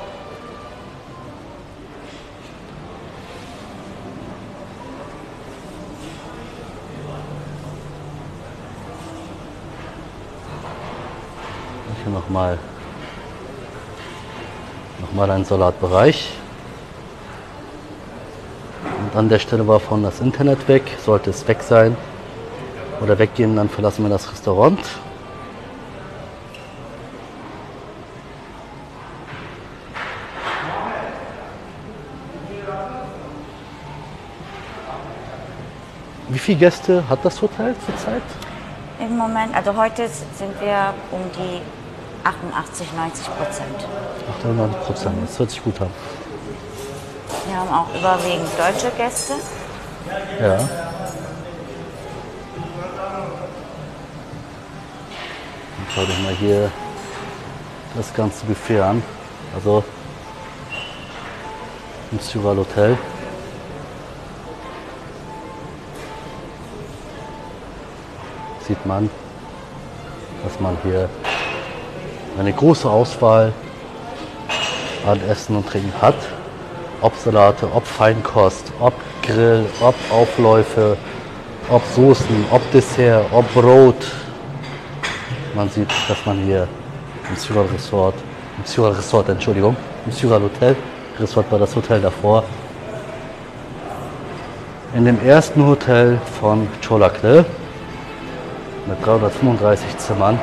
Und hier nochmal noch mal ein Salatbereich. Und an der Stelle war vorhin das Internet weg. Sollte es weg sein oder weggehen, dann verlassen wir das Restaurant. Wie viele Gäste hat das Hotel zurzeit? Im Moment, also heute sind wir um die achtundachtzig, neunzig Prozent. achtundneunzig Prozent, das hört sich gut an. Wir haben auch überwiegend deutsche Gäste. Ja. Und schau dir mal hier das ganze Buffet an. Also im Syral Hotel. Sieht man, dass man hier eine große Auswahl an Essen und Trinken hat. Ob Salate, ob Feinkost, ob Grill, ob Aufläufe, ob Soßen, ob Dessert, ob Brot. Man sieht, dass man hier im Syral Resort, im Syral Resort, Entschuldigung, im Syral Hotel, Resort war das Hotel davor, in dem ersten Hotel von Çolaklı mit dreihundertfünfunddreißig Zimmern,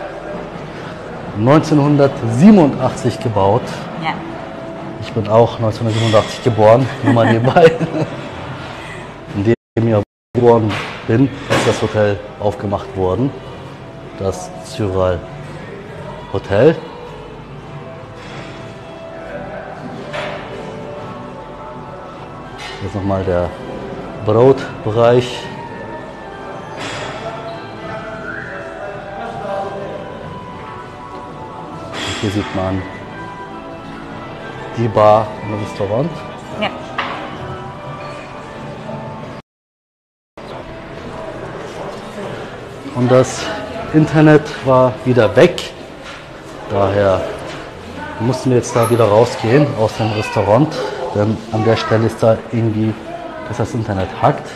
neunzehnhundertsiebenundachtzig gebaut. Ja. Ich bin auch neunzehnhundertsiebenundachtzig geboren, nur mal nebenbei. In dem Jahr geboren bin, ist das Hotel aufgemacht worden, das Syral Hotel. Hier ist nochmal der Brotbereich. Hier sieht man die Bar im Restaurant. Ja. Und das Internet war wieder weg. Daher mussten wir jetzt da wieder rausgehen aus dem Restaurant. Denn an der Stelle ist da irgendwie, dass das Internet hackt.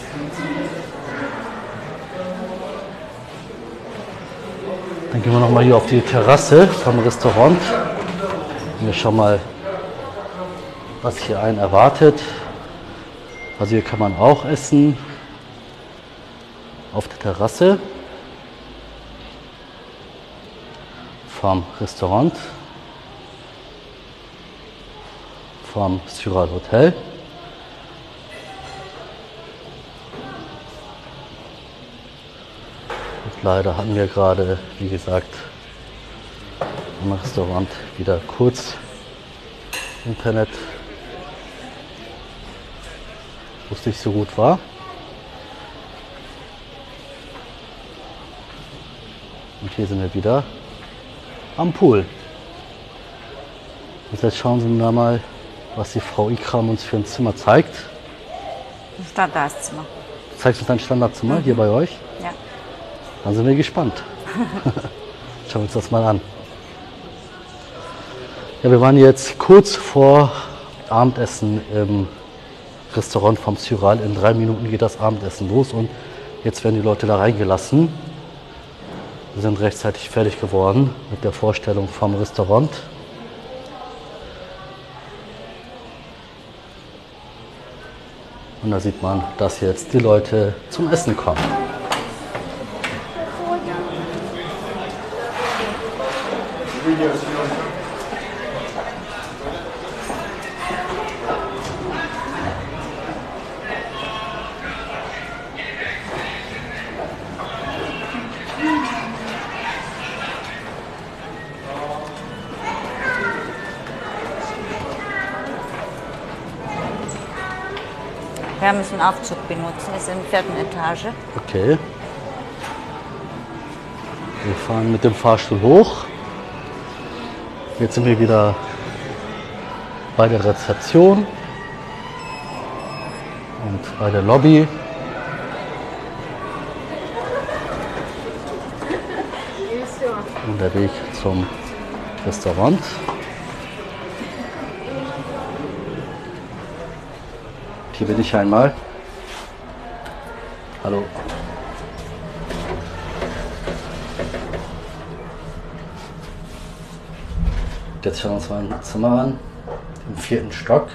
Dann gehen wir noch mal hier auf die Terrasse vom Restaurant. Wir schauen mal, was hier einen erwartet. Also hier kann man auch essen. Auf der Terrasse vom Restaurant, vom Syral Hotel. Leider hatten wir gerade, wie gesagt, im Restaurant wieder kurz Internet, wo es nicht so gut war. Und hier sind wir wieder am Pool. Und jetzt schauen Sie mal, was die Frau Ikram uns für ein Zimmer zeigt. Das Standardzimmer. Du zeigst uns dein Standardzimmer hier bei euch? Ja. Dann sind wir gespannt. Schauen wir uns das mal an. Ja, wir waren jetzt kurz vor Abendessen im Restaurant vom Syral. In drei Minuten geht das Abendessen los und jetzt werden die Leute da reingelassen. Wir sind rechtzeitig fertig geworden mit der Vorstellung vom Restaurant. Und da sieht man, dass jetzt die Leute zum Essen kommen. Wir müssen einen Aufzug benutzen, ist in der vierten Etage. Okay. Wir fahren mit dem Fahrstuhl hoch. Jetzt sind wir wieder bei der Rezeption und bei der Lobby. Und der Weg zum Restaurant. Hier bin ich einmal. Hallo. Jetzt schauen wir uns mal ein Zimmer an, im vierten Stock.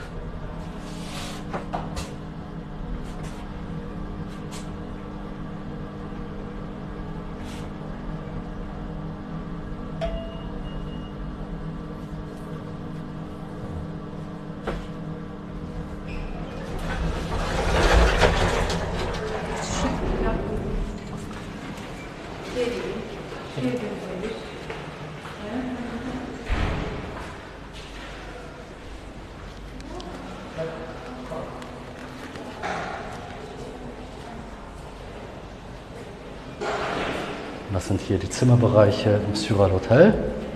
Das sind hier die Zimmerbereiche im Süral Hotel.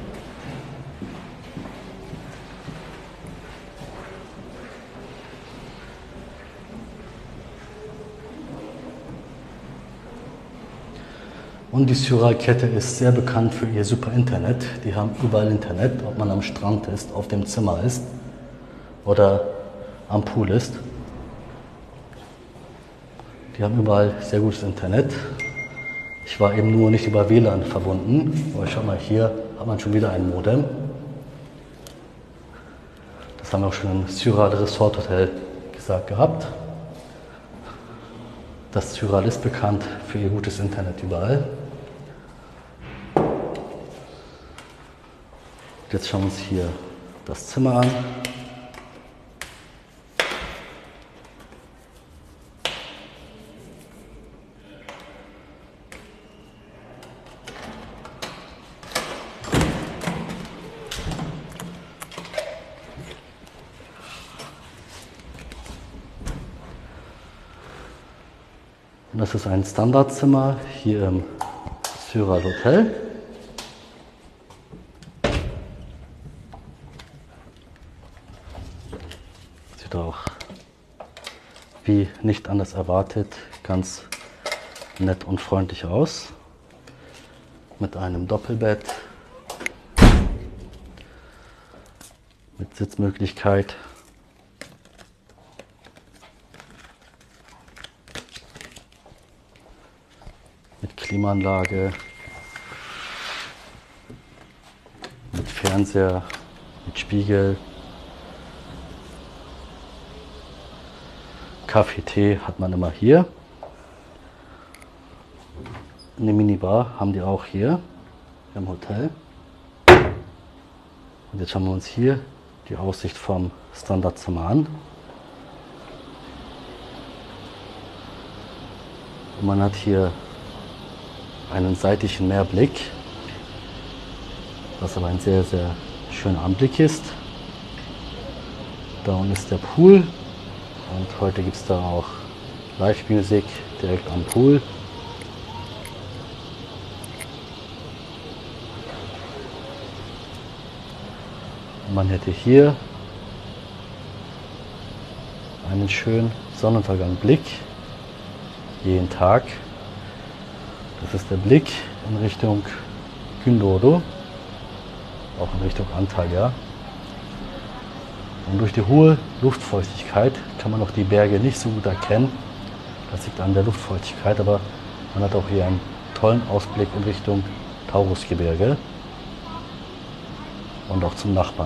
Und die Süral-Kette ist sehr bekannt für ihr super Internet. Die haben überall Internet, ob man am Strand ist, auf dem Zimmer ist oder am Pool ist. Die haben überall sehr gutes Internet. Ich war eben nur nicht über W L A N verbunden. Aber schau mal, hier hat man schon wieder ein Modem. Das haben wir auch schon im Süral Resort Hotel gesagt gehabt. Das Süral ist bekannt für ihr gutes Internet überall. Jetzt schauen wir uns hier das Zimmer an. Und das ist ein Standardzimmer hier im Süral Hotel. Sieht auch, wie nicht anders erwartet, ganz nett und freundlich aus. Mit einem Doppelbett, mit Sitzmöglichkeit. Mit Klimaanlage, mit Fernseher, mit Spiegel. Kaffee, Tee hat man immer hier. Eine Minibar haben die auch hier im Hotel. Und jetzt schauen wir uns hier die Aussicht vom Standardzimmer an. Und man hat hier einen seitlichen Meerblick, was aber ein sehr, sehr schöner Anblick ist. Da unten ist der Pool und heute gibt es da auch Live-Musik direkt am Pool. Und man hätte hier einen schönen Sonnenuntergangblick jeden Tag. Das ist der Blick in Richtung Gündoğdu, auch in Richtung Antalya. Und durch die hohe Luftfeuchtigkeit kann man auch die Berge nicht so gut erkennen. Das liegt an der Luftfeuchtigkeit, aber man hat auch hier einen tollen Ausblick in Richtung Taurusgebirge und auch zum Nachbarn.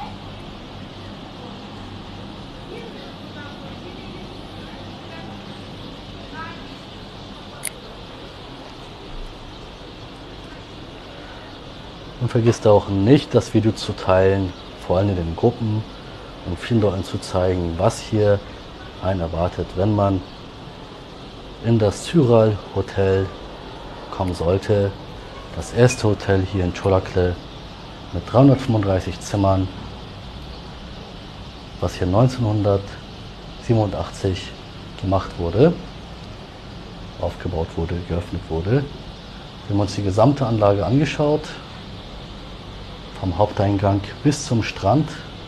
Und vergisst auch nicht, das Video zu teilen, vor allem in den Gruppen, um vielen Leuten zu zeigen, was hier einen erwartet, wenn man in das Süral Hotel kommen sollte. Das erste Hotel hier in Çolaklı mit dreihundertfünfunddreißig Zimmern, was hier neunzehnhundertsiebenundachtzig gemacht wurde, aufgebaut wurde, geöffnet wurde. Wir haben uns die gesamte Anlage angeschaut, vom Haupteingang bis zum Strand.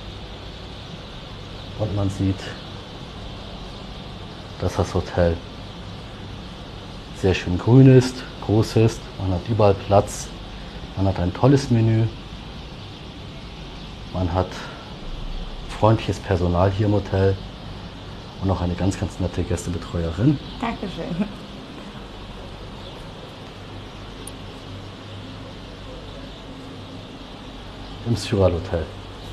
Und man sieht, dass das Hotel sehr schön grün ist, groß ist, man hat überall Platz, man hat ein tolles Menü, man hat freundliches Personal hier im Hotel und auch eine ganz, ganz nette Gästebetreuerin. Dankeschön. Im Syral Hotel.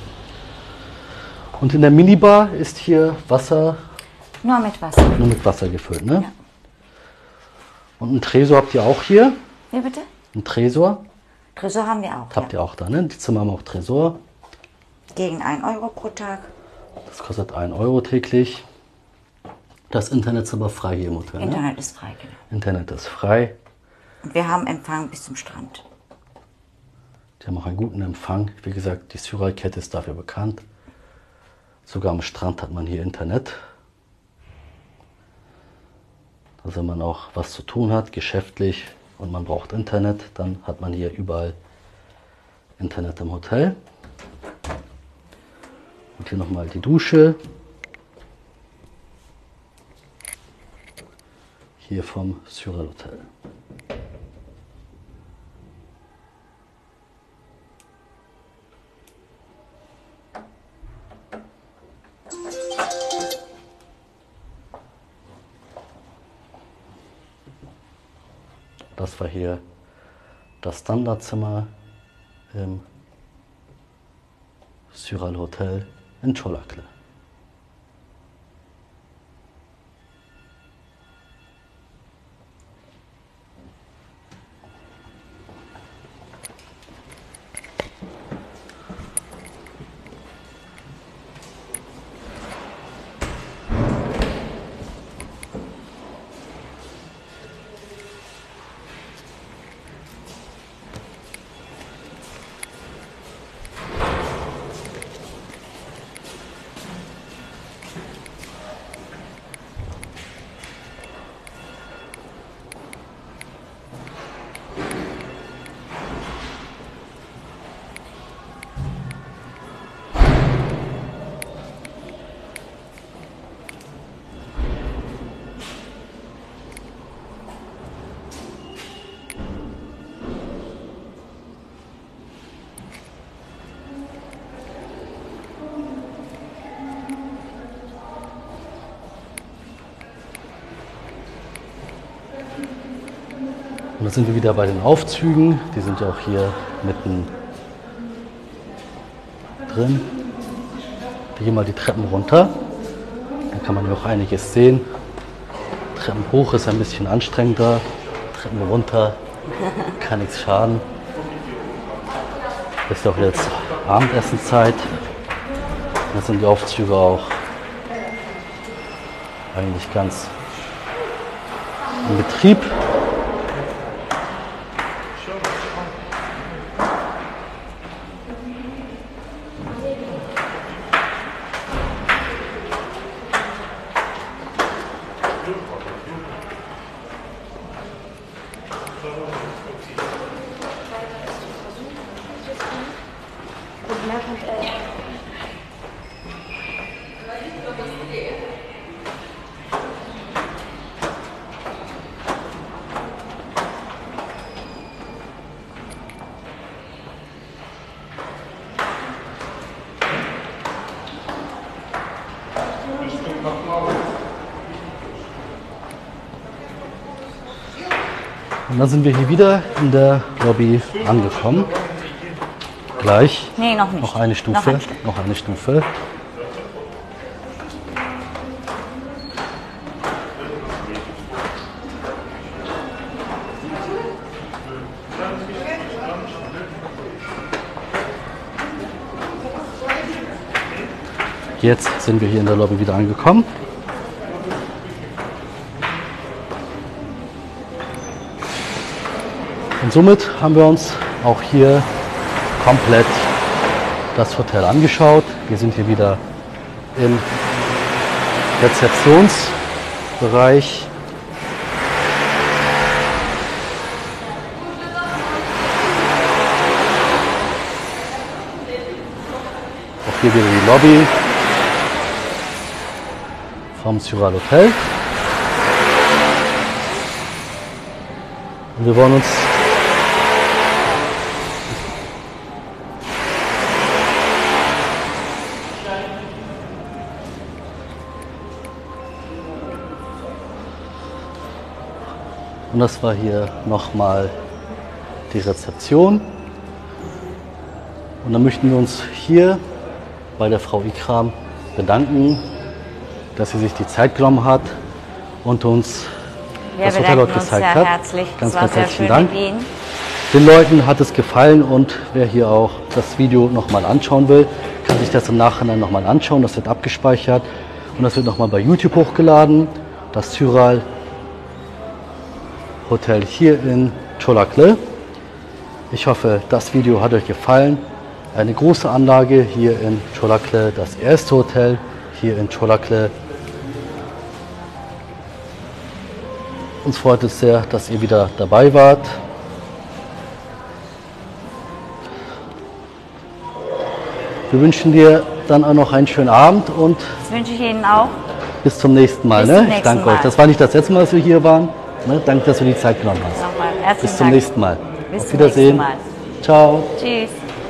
Und in der Minibar ist hier Wasser. Nur mit Wasser. Nur mit Wasser gefüllt, ne? Ja. Und einen Tresor habt ihr auch hier? Wie bitte? Ein Tresor? Tresor haben wir auch. Habt ja. ihr auch da, ne? Die Zimmer haben auch Tresor. Gegen ein Euro pro Tag. Das kostet ein Euro täglich. Das Internet ist aber frei hier im Hotel. Internet Ne? ist frei, genau. Internet ist frei. Und wir haben Empfang bis zum Strand. Die haben auch einen guten Empfang. Wie gesagt, die Syral-Kette ist dafür bekannt. Sogar am Strand hat man hier Internet. Also wenn man auch was zu tun hat, geschäftlich, und man braucht Internet, dann hat man hier überall Internet im Hotel. Und hier nochmal die Dusche. Hier vom Syral Hotel. Das war hier das Standardzimmer im Syral Hotel in Çolaklı. Und da sind wir wieder bei den Aufzügen. Die sind ja auch hier mitten drin. Wir gehen mal die Treppen runter. Da kann man ja auch einiges sehen. Treppen hoch ist ein bisschen anstrengender. Treppen runter kann nichts schaden. Ist ja auch jetzt Abendessenszeit. Da sind die Aufzüge auch eigentlich ganz in Betrieb. Und dann sind wir hier wieder in der Lobby angekommen. Gleich. Nee, noch nicht. Noch eine Stufe. Noch ein Stück. Noch eine Stufe. Jetzt sind wir hier in der Lobby wieder angekommen. Und somit haben wir uns auch hier komplett das Hotel angeschaut. Wir sind hier wieder im Rezeptionsraum Bereich. Auch hier wieder die Lobby vom Cyral Hotel. Und wir wollen uns und das war hier nochmal die Rezeption. Und dann möchten wir uns hier bei der Frau Ikram bedanken, dass sie sich die Zeit genommen hat und uns Wir das Hotel dort bedanken uns gezeigt sehr hat. herzlich. Ganz, es war ganz sehr herzlichen schön Dank. mit Ihnen. Den Leuten hat es gefallen und wer hier auch das Video nochmal anschauen will, kann sich das im Nachhinein nochmal anschauen. Das wird abgespeichert und das wird nochmal bei YouTube hochgeladen. Das Cyral Hotel hier in Çolaklı. Ich hoffe, das Video hat euch gefallen. Eine große Anlage hier in Çolaklı, das erste Hotel hier in Çolaklı. Uns freut es sehr, dass ihr wieder dabei wart. Wir wünschen dir dann auch noch einen schönen Abend und Das wünsche ich Ihnen auch. bis zum nächsten Mal. Bis Ne? zum Ich nächsten danke Mal. euch. Das war nicht das letzte Mal, dass wir hier waren. Ne? Danke, dass du die Zeit genommen hast. Nochmal herzlichen Bis zum Dank. nächsten Mal. Bis Auf zum Wiedersehen. nächsten Mal. Ciao. Tschüss.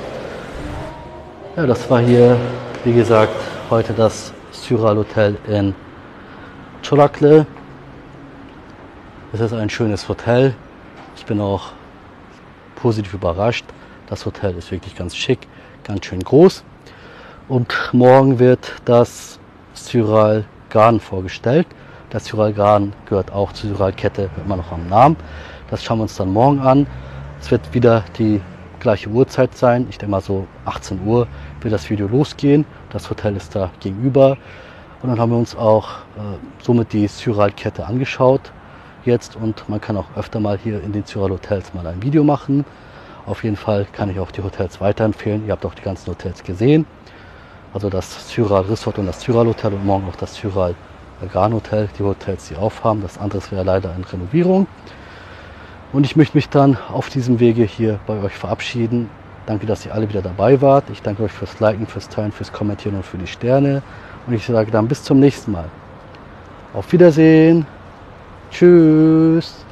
Ja, das war hier, wie gesagt, heute das Cyral Hotel in Çolaklı. Es ist ein schönes Hotel. Ich bin auch positiv überrascht. Das Hotel ist wirklich ganz schick, ganz schön groß. Und morgen wird das Cyral Garden vorgestellt. Das Cyral Garden gehört auch zur Cyral-Kette, immer noch am Namen. Das schauen wir uns dann morgen an. Es wird wieder die gleiche Uhrzeit sein. Ich denke mal so achtzehn Uhr wird das Video losgehen. Das Hotel ist da gegenüber. Und dann haben wir uns auch äh, somit die Cyral-Kette angeschaut jetzt. Und man kann auch öfter mal hier in den Cyral Hotels mal ein Video machen. Auf jeden Fall kann ich auch die Hotels weiterempfehlen. Ihr habt auch die ganzen Hotels gesehen. Also das Cyral Resort und das Cyral Hotel und morgen auch das Cyral Garden Hotel. Die Hotels, die aufhaben. Das andere wäre leider in Renovierung. Und ich möchte mich dann auf diesem Wege hier bei euch verabschieden. Danke, dass ihr alle wieder dabei wart. Ich danke euch fürs Liken, fürs Teilen, fürs Kommentieren und für die Sterne. Und ich sage dann bis zum nächsten Mal. Auf Wiedersehen. Tschüss.